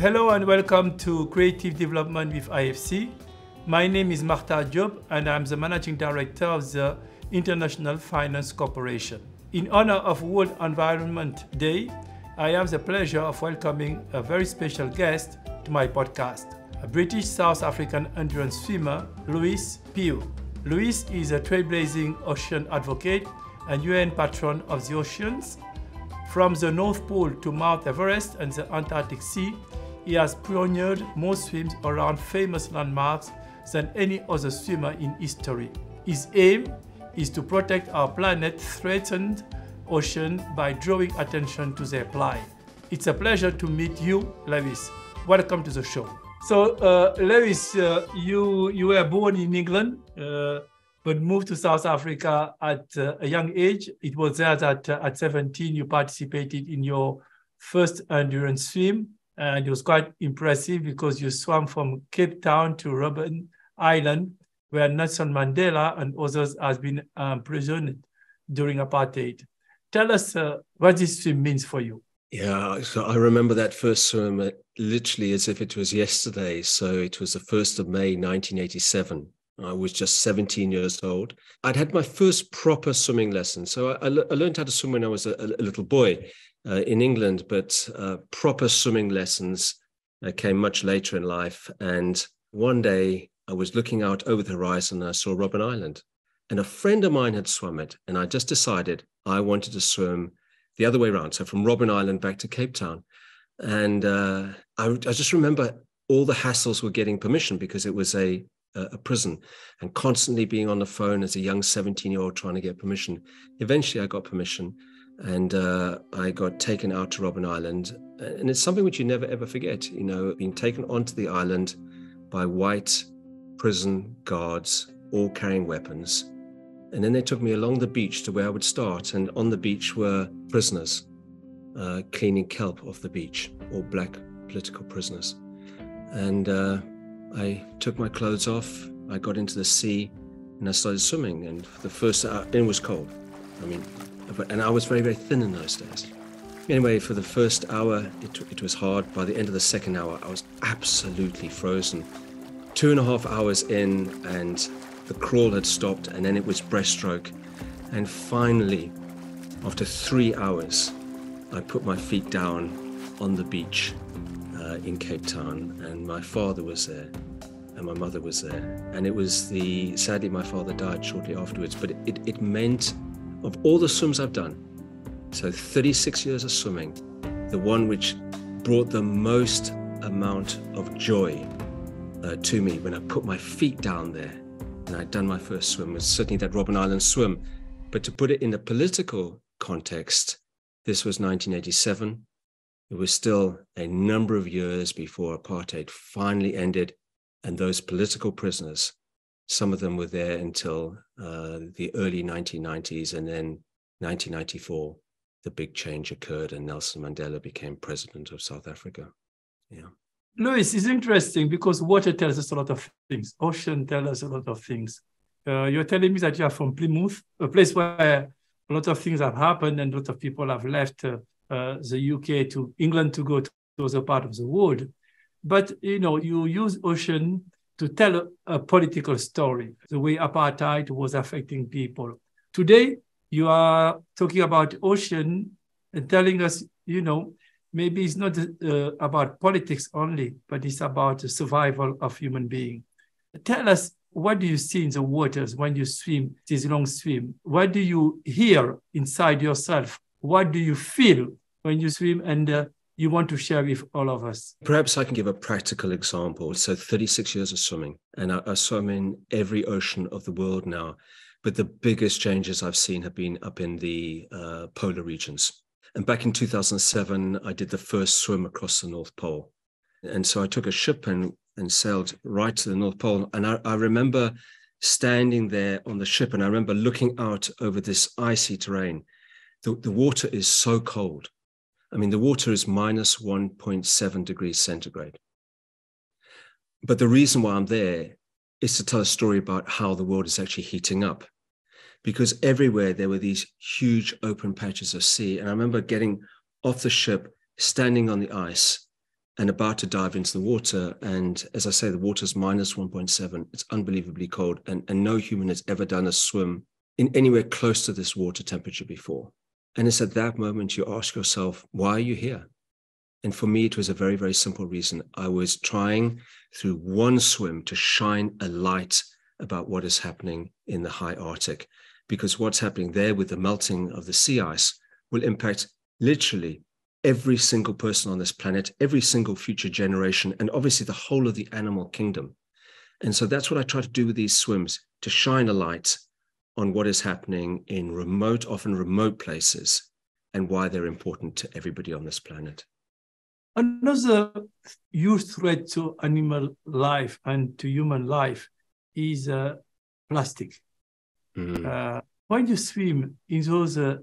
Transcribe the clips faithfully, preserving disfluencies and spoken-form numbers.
Hello and welcome to Creative Development with I F C. My name is Makhtar Diop and I'm the Managing Director of the International Finance Corporation. In honor of World Environment Day, I have the pleasure of welcoming a very special guest to my podcast, a British South African endurance swimmer, Lewis Pugh. Lewis is a trailblazing ocean advocate and U N Patron of the oceans. From the North Pole to Mount Everest and the Antarctic Sea, he has pioneered more swims around famous landmarks than any other swimmer in history. His aim is to protect our planet's threatened ocean by drawing attention to their plight. It's a pleasure to meet you, Lewis. Welcome to the show. So, uh, Lewis, uh, you, you were born in England, uh, but moved to South Africa at uh, a young age. It was there that uh, at seventeen, you participated in your first endurance swim. And it was quite impressive because you swam from Cape Town to Robben Island, where Nelson Mandela and others have been imprisoned during apartheid. Tell us uh, what this swim means for you. Yeah, so I remember that first swim literally as if it was yesterday. So it was the first of May, nineteen eighty-seven. I was just seventeen years old. I'd had my first proper swimming lesson. So I, I learned how to swim when I was a, a little boy. Uh, in England, but uh, proper swimming lessons uh, came much later in life. And one day I was looking out over the horizon and I saw Robben Island. And a friend of mine had swum it. And I just decided I wanted to swim the other way around. So from Robben Island back to Cape Town. And uh, I, I just remember all the hassles were getting permission because it was a, a prison and constantly being on the phone as a young seventeen-year-old trying to get permission. Eventually I got permission. And uh, I got taken out to Robben Island. And it's something which you never, ever forget, you know, being taken onto the island by white prison guards, all carrying weapons. And then they took me along the beach to where I would start. And on the beach were prisoners uh, cleaning kelp off the beach, all black political prisoners. And uh, I took my clothes off, I got into the sea, and I started swimming. And for the first hour, it was cold. I mean, and I was very, very thin in those days. Anyway, for the first hour, it, it was hard. By the end of the second hour, I was absolutely frozen. Two and a half hours in, and the crawl had stopped, and then it was breaststroke. And finally, after three hours, I put my feet down on the beach uh, in Cape Town, and my father was there, and my mother was there. And it was the, sadly, my father died shortly afterwards, but it, it, it meant, of all the swims I've done, so thirty-six years of swimming, the one which brought the most amount of joy uh, to me when I put my feet down there and I'd done my first swim was certainly that Robben Island swim. But to put it in a political context, this was nineteen eighty-seven. It was still a number of years before apartheid finally ended, and those political prisoners, some of them were there until uh, the early nineteen nineties, and then nineteen ninety-four, the big change occurred and Nelson Mandela became president of South Africa. Yeah. Lewis, it's interesting because water tells us a lot of things. Ocean tells us a lot of things. Uh, you're telling me that you are from Plymouth, a place where a lot of things have happened and a lot of people have left uh, uh, the U K to England to go to other part of the world. But, you know, you use ocean to tell a, a political story, the way apartheid was affecting people. Today, you are talking about ocean and telling us, you know, maybe it's not uh, about politics only, but it's about the survival of human being. Tell us, what do you see in the waters when you swim, this long swim? What do you hear inside yourself? What do you feel when you swim and uh, you want to share with all of us? Perhaps I can give a practical example. So thirty-six years of swimming, and I, I swim in every ocean of the world now. But the biggest changes I've seen have been up in the uh, polar regions. And back in two thousand seven, I did the first swim across the North Pole. And so I took a ship and, and sailed right to the North Pole. And I, I remember standing there on the ship, and I remember looking out over this icy terrain. The, the water is so cold. I mean, the water is minus one point seven degrees centigrade. But the reason why I'm there is to tell a story about how the world is actually heating up. Because everywhere there were these huge open patches of sea. And I remember getting off the ship, standing on the ice, and about to dive into the water. And as I say, the water's minus one point seven. It's unbelievably cold. And, and no human has ever done a swim in anywhere close to this water temperature before. And it's at that moment you ask yourself, why are you here? And for me, it was a very, very simple reason. I was trying through one swim to shine a light about what is happening in the high Arctic, because what's happening there with the melting of the sea ice will impact literally every single person on this planet, every single future generation, and obviously the whole of the animal kingdom. And so that's what I try to do with these swims, to shine a light on what is happening in remote, often remote places, and why they're important to everybody on this planet. Another huge threat to animal life and to human life is uh, plastic. Mm. Uh, when you swim in those uh,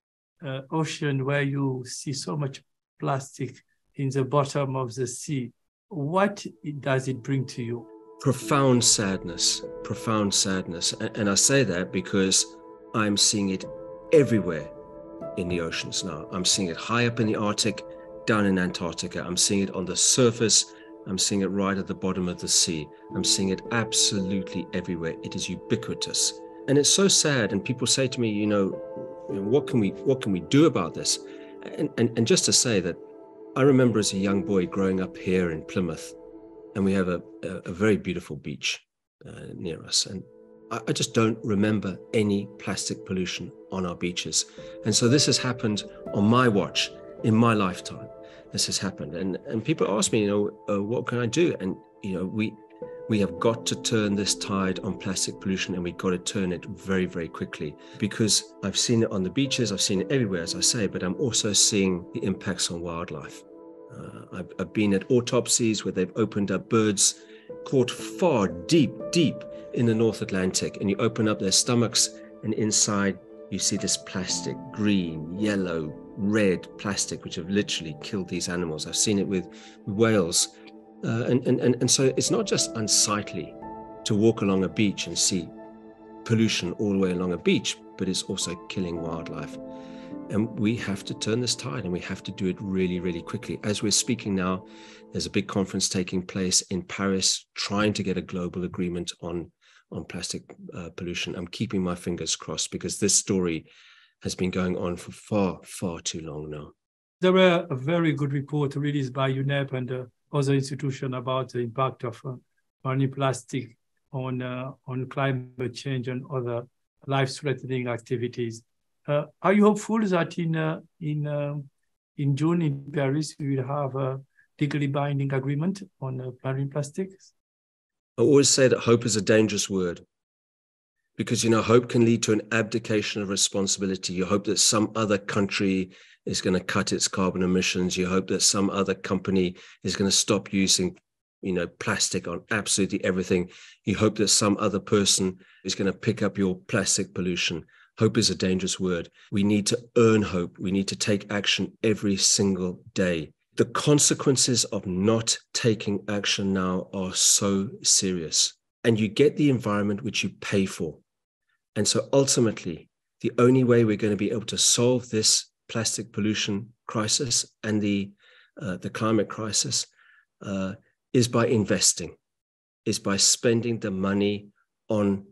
uh, ocean where you see so much plastic in the bottom of the sea, what does it bring to you? Profound sadness, profound sadness. And, and I say that because I'm seeing it everywhere in the oceans now. I'm seeing it high up in the Arctic, down in Antarctica. I'm seeing it on the surface. I'm seeing it right at the bottom of the sea. I'm seeing it absolutely everywhere. It is ubiquitous. And it's so sad. And people say to me, you know, what can we what can we do about this? And, and, and just to say that I remember as a young boy growing up here in Plymouth, and we have a, a, a very beautiful beach uh, near us. And I, I just don't remember any plastic pollution on our beaches. And so this has happened on my watch, in my lifetime. This has happened. And, and people ask me, you know, uh, what can I do? And, you know, we we have got to turn this tide on plastic pollution, and we've got to turn it very, very quickly, because I've seen it on the beaches, I've seen it everywhere, as I say, but I'm also seeing the impacts on wildlife. Uh, I've, I've been at autopsies where they've opened up birds caught far deep, deep in the North Atlantic, and you open up their stomachs, and inside you see this plastic, green, yellow, red plastic, which have literally killed these animals. I've seen it with whales. Uh, and, and, and so it's not just unsightly to walk along a beach and see pollution all the way along a beach, but it's also killing wildlife. And we have to turn this tide, and we have to do it really, really quickly. As we're speaking now, there's a big conference taking place in Paris, trying to get a global agreement on, on plastic uh, pollution. I'm keeping my fingers crossed, because this story has been going on for far, far too long now. There were a very good report released by U N E P and uh, other institutions about the impact of uh, marine plastic on, uh, on climate change and other life-threatening activities. Uh, are you hopeful that in uh, in uh, in June in Paris we will have a legally binding agreement on uh, marine plastics? I always say that hope is a dangerous word, because, you know, hope can lead to an abdication of responsibility. You hope that some other country is going to cut its carbon emissions. You hope that some other company is going to stop using, you know, plastic on absolutely everything. You hope that some other person is going to pick up your plastic pollution. Hope is a dangerous word. We need to earn hope. We need to take action every single day. The consequences of not taking action now are so serious. And you get the environment which you pay for. And so ultimately, the only way we're going to be able to solve this plastic pollution crisis and the, uh, the climate crisis uh, is by investing, is by spending the money on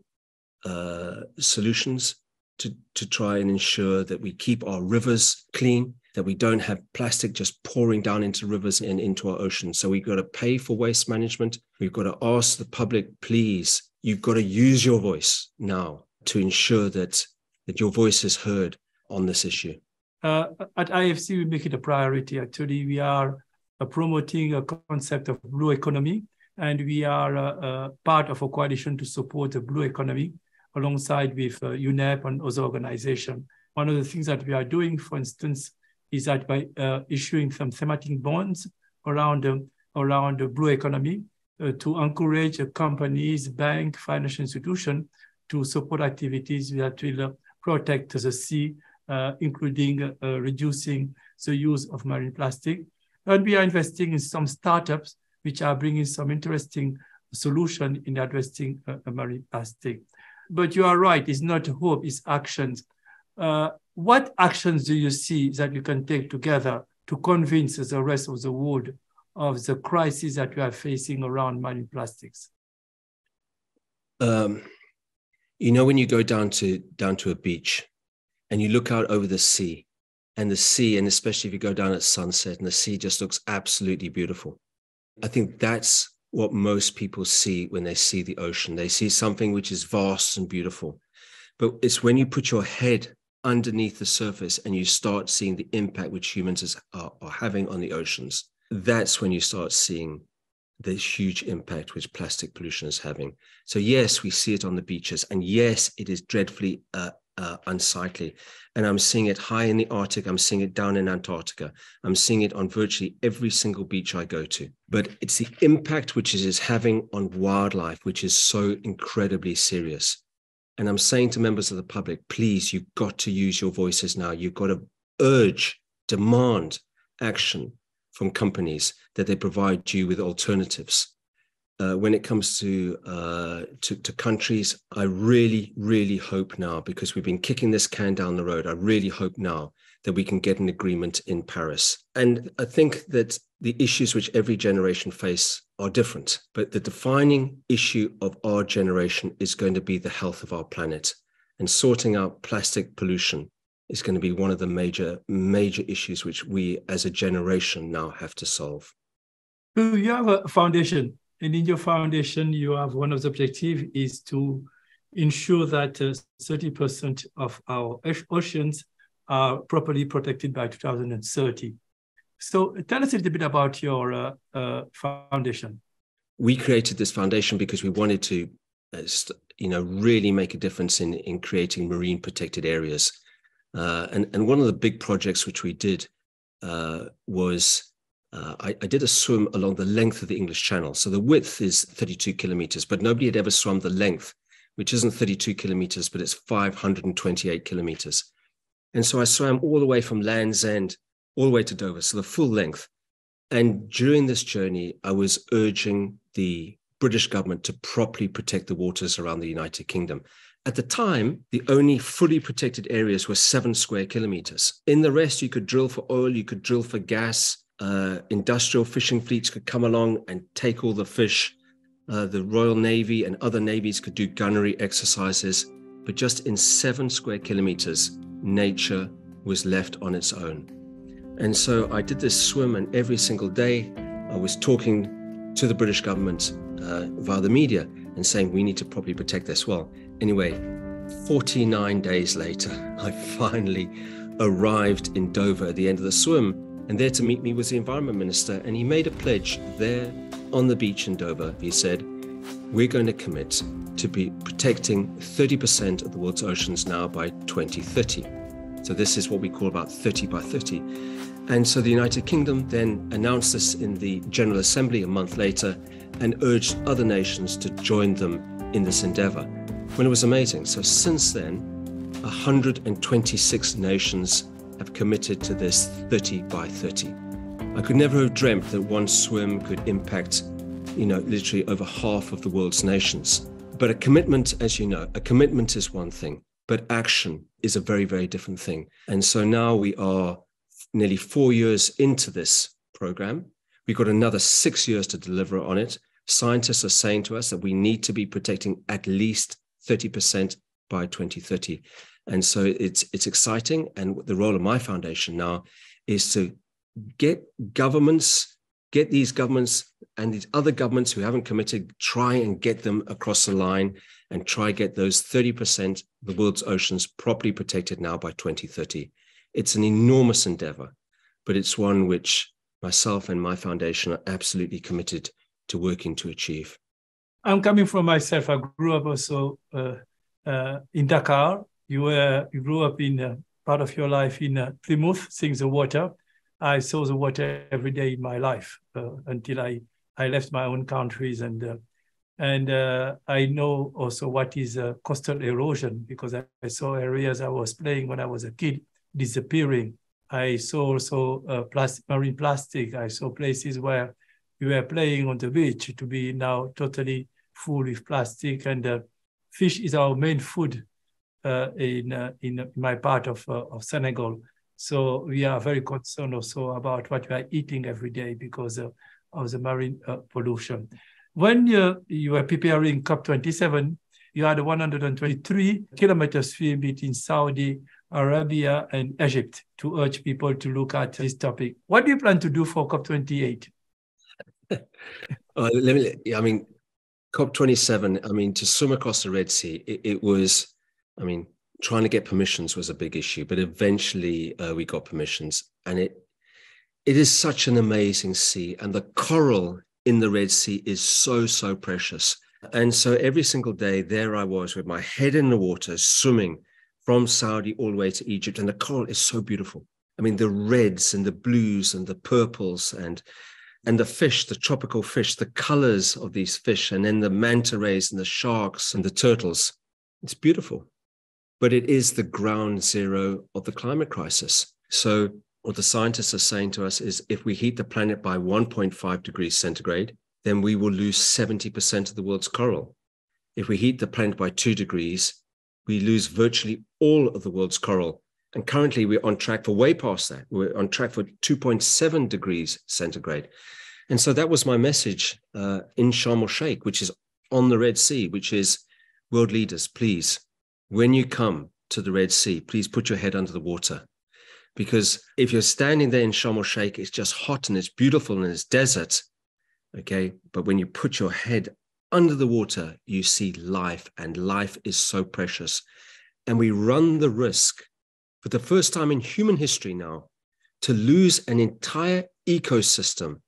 uh, solutions To, to try and ensure that we keep our rivers clean, that we don't have plastic just pouring down into rivers and into our oceans. So we've got to pay for waste management. We've got to ask the public, please, you've got to use your voice now to ensure that, that your voice is heard on this issue. Uh, at I F C, we make it a priority. Actually, we are uh, promoting a concept of blue economy, and we are uh, uh, part of a coalition to support the blue economy, alongside with uh, U N E P and other organizations. One of the things that we are doing, for instance, is that by uh, issuing some thematic bonds around, um, around the blue economy uh, to encourage uh, companies, banks, financial institutions to support activities that will uh, protect the sea, uh, including uh, reducing the use of marine plastic. And we are investing in some startups which are bringing some interesting solutions in addressing uh, marine plastic. But you are right, it's not hope, it's actions. Uh, what actions do you see that you can take together to convince the rest of the world of the crisis that we are facing around marine plastics? Um, you know, when you go down to down to a beach and you look out over the sea, and the sea, and especially if you go down at sunset, and the sea just looks absolutely beautiful. I think that's what most people see when they see the ocean. They see something which is vast and beautiful. But it's when you put your head underneath the surface and you start seeing the impact which humans are, are having on the oceans, that's when you start seeing the huge impact which plastic pollution is having. So yes, we see it on the beaches, and yes, it is dreadfully uh, uh, unsightly. And I'm seeing it high in the Arctic. I'm seeing it down in Antarctica. I'm seeing it on virtually every single beach I go to. But it's the impact which it is having on wildlife, which is so incredibly serious. And I'm saying to members of the public, please, you've got to use your voices now. You've got to urge, demand action from companies that they provide you with alternatives. Uh, when it comes to, uh, to to countries, I really, really hope now, because we've been kicking this can down the road, I really hope now that we can get an agreement in Paris. And I think that the issues which every generation face are different, but the defining issue of our generation is going to be the health of our planet. And sorting out plastic pollution is going to be one of the major, major issues which we as a generation now have to solve. You have a foundation, and in your foundation, you have one of the objectives is to ensure that uh, thirty percent of our oceans are properly protected by two thousand thirty. So tell us a little bit about your uh, uh, foundation. We created this foundation because we wanted to, uh, you know, really make a difference in, in creating marine protected areas. Uh, and, and one of the big projects which we did uh, was uh, I, I did a swim along the length of the English Channel. So the width is thirty-two kilometers, but nobody had ever swum the length, which isn't thirty-two kilometers, but it's five hundred twenty-eight kilometers. And so I swam all the way from Land's End all the way to Dover, so the full length. And during this journey, I was urging the British government to properly protect the waters around the United Kingdom. At the time, the only fully protected areas were seven square kilometers. In the rest, you could drill for oil, you could drill for gas, uh, industrial fishing fleets could come along and take all the fish. Uh, the Royal Navy and other navies could do gunnery exercises. But just in seven square kilometers, nature was left on its own. And so I did this swim, and every single day I was talking to the British government uh, via the media and saying, we need to properly protect this. Well, anyway, forty-nine days later, I finally arrived in Dover at the end of the swim, and there to meet me was the Environment Minister, and he made a pledge there on the beach in Dover. He said, we're going to commit to be protecting thirty percent of the world's oceans now by twenty thirty. So this is what we call about thirty by thirty. And so the United Kingdom then announced this in the General Assembly a month later and urged other nations to join them in this endeavor. Well, it was amazing. So since then, one hundred twenty-six nations have committed to this thirty by thirty. I could never have dreamt that one swim could impact, you know, literally over half of the world's nations. But a commitment, as you know, a commitment is one thing, but action is a very, very different thing. And so now we are nearly four years into this program. We've got another six years to deliver on it. Scientists are saying to us that we need to be protecting at least thirty percent by twenty thirty. And so it's, it's exciting. And the role of my foundation now is to get governments, get these governments and these other governments who haven't committed, try and get them across the line and try get those thirty percent of the world's oceans properly protected now by twenty thirty. It's an enormous endeavor, but it's one which myself and my foundation are absolutely committed to working to achieve. I'm coming from myself. I grew up also uh, uh, in Dakar. You were you grew up in uh, part of your life in uh, Plymouth, seeing the water. I saw the water every day in my life uh, until I, I left my own countries. And uh, and uh, I know also what is uh, coastal erosion, because I, I saw areas I was playing when I was a kid disappearing. I saw also uh, plastic, marine plastic. I saw places where we were playing on the beach to be now totally full with plastic. And uh, fish is our main food uh, in, uh, in my part of, uh, of Senegal. So we are very concerned also about what we are eating every day, because uh, of the marine uh, pollution. When you, you were preparing COP twenty-seven, you had a one hundred twenty-three kilometer swim between Saudi Arabia and Egypt to urge people to look at this topic. What do you plan to do for COP twenty-eight? uh, let me, I mean, COP twenty-seven, I mean, to swim across the Red Sea, it, it was, I mean, trying to get permissions was a big issue, but eventually uh, we got permissions. And it it is such an amazing sea. And the coral in the Red Sea is so, so precious. And so every single day, there I was with my head in the water, swimming from Saudi all the way to Egypt. And the coral is so beautiful. I mean, the reds and the blues and the purples and And the fish, the tropical fish, the colors of these fish, and then the manta rays and the sharks and the turtles. It's beautiful. But it is the ground zero of the climate crisis. So what the scientists are saying to us is if we heat the planet by one point five degrees centigrade, then we will lose seventy percent of the world's coral. If we heat the planet by two degrees, we lose virtually all of the world's coral. And currently we're on track for way past that. We're on track for two point seven degrees centigrade. And so that was my message uh, in Sharm el-Sheikh, which is on the Red Sea, which is world leaders, please, when you come to the Red Sea, please put your head under the water. Because if you're standing there in Sharm el-Sheikh, it's just hot and it's beautiful and it's desert. Okay. But when you put your head under the water, you see life, and life is so precious. And we run the risk for the first time in human history now to lose an entire ecosystem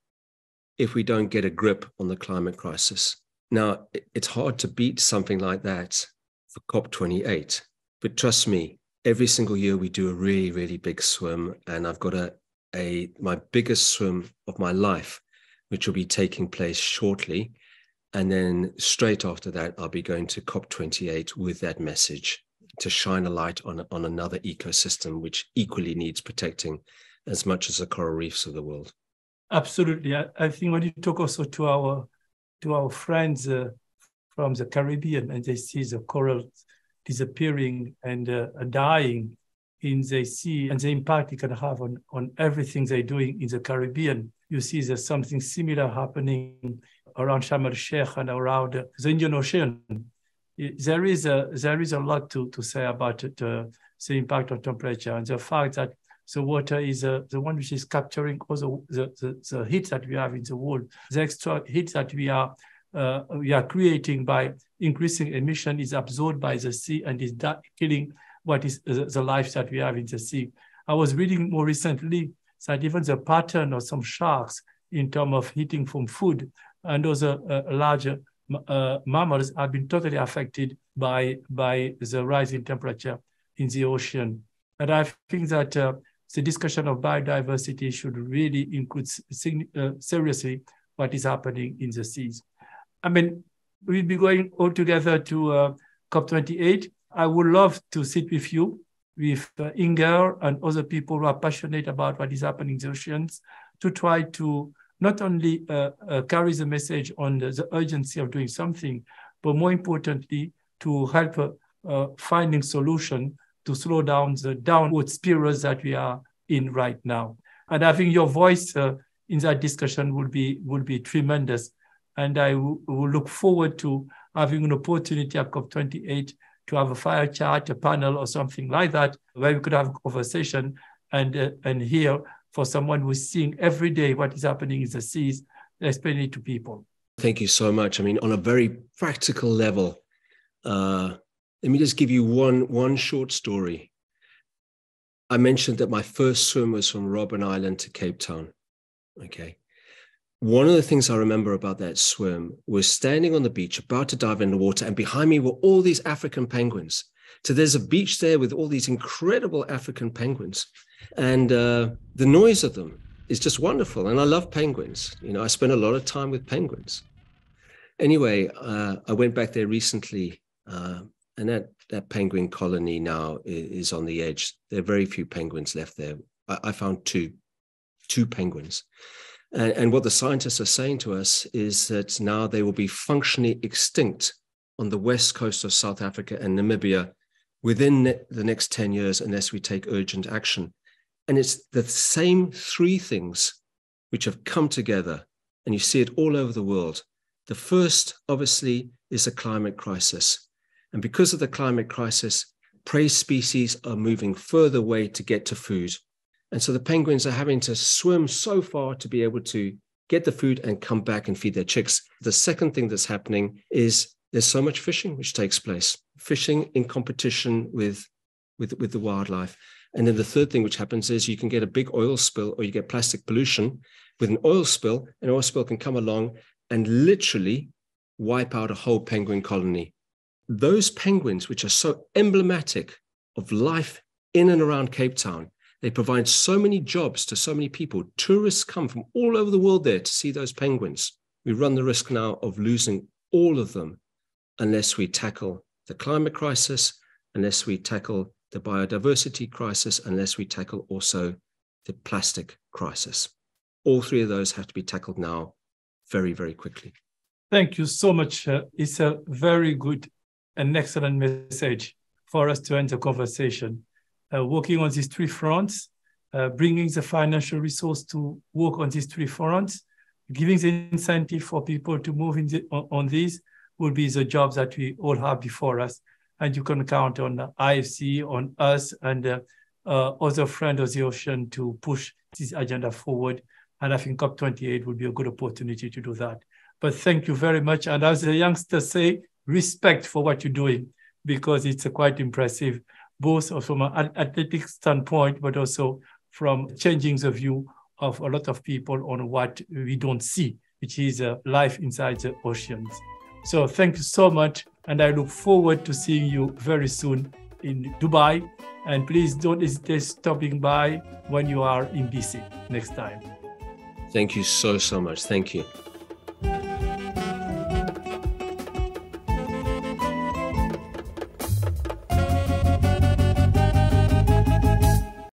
if we don't get a grip on the climate crisis. Now, it's hard to beat something like that for COP twenty-eight, but trust me, every single year we do a really, really big swim, and I've got a, a my biggest swim of my life, which will be taking place shortly. And then straight after that, I'll be going to COP twenty-eight with that message to shine a light on, on another ecosystem which equally needs protecting as much as the coral reefs of the world. Absolutely. I, I think when you talk also to our to our friends uh, from the Caribbean, and they see the coral disappearing and uh, dying in the sea, and the impact it can have on, on everything they're doing in the Caribbean, you see there's something similar happening around Sharm el-Sheikh and around uh, the Indian Ocean. There is a there is a lot to, to say about it, uh, the impact on temperature and the fact that the water is uh, the one which is capturing also the, the, the heat that we have in the world. The extra heat that we are uh, we are creating by increasing emission is absorbed by the sea and is killing what is the, the life that we have in the sea. I was reading more recently that even the pattern of some sharks in terms of eating from food and other uh, larger uh, mammals have been totally affected by, by the rise in temperature in the ocean. And I think that uh, the discussion of biodiversity should really include uh, seriously what is happening in the seas. I mean, we'll be going all together to uh, COP twenty-eight. I would love to sit with you, with uh, Inger and other people who are passionate about what is happening in the oceans, to try to not only uh, uh, carry the message on the, the urgency of doing something, but more importantly, to help uh, uh, finding solution to slow down the downward spirals that we are in right now. And I think your voice uh, in that discussion will be, will be tremendous. And I will look forward to having an opportunity at COP twenty-eight to have a fire chat, a panel or something like that, where we could have a conversation and, uh, and hear for someone who's seeing every day what is happening in the seas, explain it to people. Thank you so much. I mean, on a very practical level, uh, let me just give you one, one short story. I mentioned that my first swim was from Robben Island to Cape Town. Okay. One of the things I remember about that swim was standing on the beach, about to dive in the water, and behind me were all these African penguins. So there's a beach there with all these incredible African penguins. And uh, the noise of them is just wonderful. And I love penguins. You know, I spent a lot of time with penguins. Anyway, uh, I went back there recently, uh, and that, that penguin colony now is, is on the edge. There are very few penguins left there. I, I found two, two penguins. And, and what the scientists are saying to us is that now they will be functionally extinct on the west coast of South Africa and Namibia within the next ten years unless we take urgent action. And it's the same three things which have come together. And and you see it all over the world. The first, obviously, is a climate crisis. And because of the climate crisis, prey species are moving further away to get to food. And so the penguins are having to swim so far to be able to get the food and come back and feed their chicks. The second thing that's happening is there's so much fishing which takes place, fishing in competition with, with, with the wildlife. And then the third thing which happens is you can get a big oil spill or you get plastic pollution. With an oil spill, an oil spill can come along and literally wipe out a whole penguin colony. Those penguins, which are so emblematic of life in and around Cape Town, they provide so many jobs to so many people. Tourists come from all over the world there to see those penguins. We run the risk now of losing all of them unless we tackle the climate crisis, unless we tackle the biodiversity crisis, unless we tackle also the plastic crisis. All three of those have to be tackled now very, very quickly. Thank you so much. Uh, it's a very good and excellent message for us to end the conversation. Uh, working on these three fronts, uh, bringing the financial resource to work on these three fronts, giving the incentive for people to move in the, on, on these will be the jobs that we all have before us. And you can count on I F C, on us, and uh, uh, other friends of the ocean to push this agenda forward. And I think COP twenty-eight will be a good opportunity to do that. But thank you very much. And as the youngsters say, respect for what you're doing, because it's uh, quite impressive, both from an athletic standpoint, but also from changing the view of a lot of people on what we don't see, which is uh, life inside the oceans. So thank you so much. And I look forward to seeing you very soon in Dubai. And please don't hesitate stopping by when you are in B C next time. Thank you so, so much. Thank you.